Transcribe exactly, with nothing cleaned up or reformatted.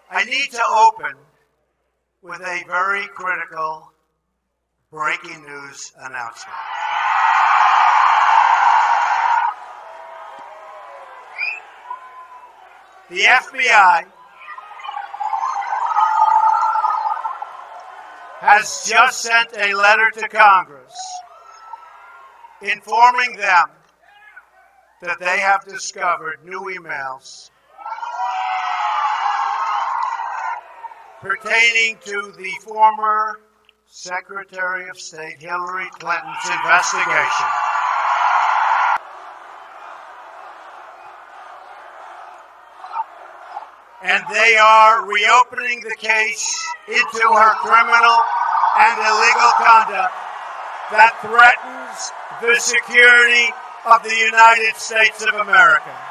I need to open with a very critical breaking news announcement. The F B I has just sent a letter to Congress informing them that they have discovered new emails pertaining to the former Secretary of State Hillary Clinton's investigation. And they are reopening the case into her criminal and illegal conduct that threatens the security of the United States of America.